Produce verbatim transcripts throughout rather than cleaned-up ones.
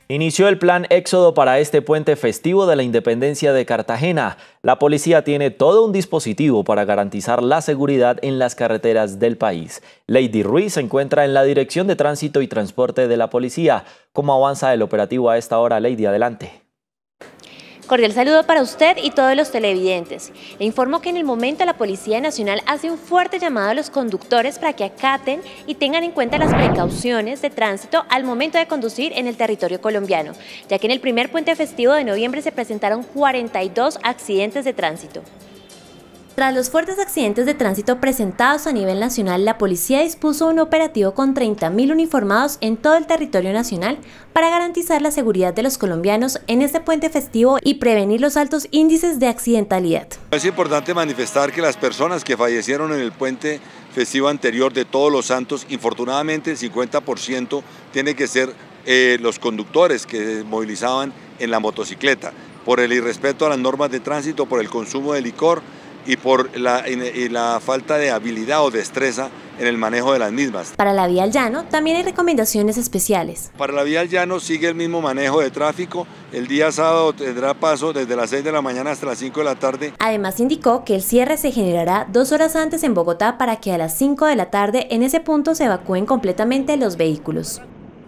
Inició el plan Éxodo para este puente festivo de la Independencia de Cartagena. La policía tiene todo un dispositivo para garantizar la seguridad en las carreteras del país. Lady Ruiz se encuentra en la Dirección de Tránsito y Transporte de la Policía. ¿Cómo avanza el operativo a esta hora, Lady? Adelante. Cordial saludo para usted y todos los televidentes. Le informo que en el momento la Policía Nacional hace un fuerte llamado a los conductores para que acaten y tengan en cuenta las precauciones de tránsito al momento de conducir en el territorio colombiano, ya que en el primer puente festivo de noviembre se presentaron cuarenta y dos accidentes de tránsito. Tras los fuertes accidentes de tránsito presentados a nivel nacional, la policía dispuso un operativo con treinta mil uniformados en todo el territorio nacional para garantizar la seguridad de los colombianos en este puente festivo y prevenir los altos índices de accidentalidad. Es importante manifestar que las personas que fallecieron en el puente festivo anterior de Todos los Santos, infortunadamente el cincuenta por ciento tiene que ser eh, los conductores que se movilizaban en la motocicleta, por el irrespeto a las normas de tránsito, por el consumo de licor, y por la, y la falta de habilidad o destreza en el manejo de las mismas. Para la vía al llano también hay recomendaciones especiales. Para la vía al llano sigue el mismo manejo de tráfico. El día sábado tendrá paso desde las seis de la mañana hasta las cinco de la tarde. Además indicó que el cierre se generará dos horas antes en Bogotá para que a las cinco de la tarde en ese punto se evacúen completamente los vehículos.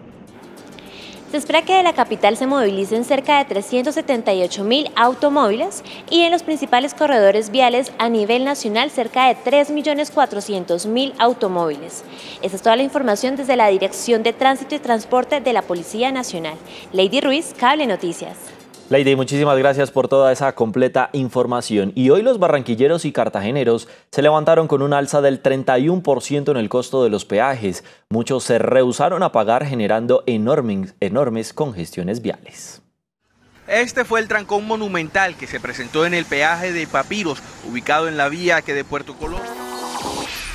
Se espera que de la capital se movilicen cerca de trescientos setenta y ocho mil automóviles y en los principales corredores viales a nivel nacional cerca de tres millones cuatrocientos mil automóviles. Esta es toda la información desde la Dirección de Tránsito y Transporte de la Policía Nacional. Lady Ruiz, Cable Noticias. Lady, muchísimas gracias por toda esa completa información. Y hoy los barranquilleros y cartageneros se levantaron con un alza del treinta y uno por ciento en el costo de los peajes. Muchos se rehusaron a pagar, generando enormes, enormes congestiones viales. Este fue el trancón monumental que se presentó en el peaje de Papiros, ubicado en la vía que de Puerto Colombia.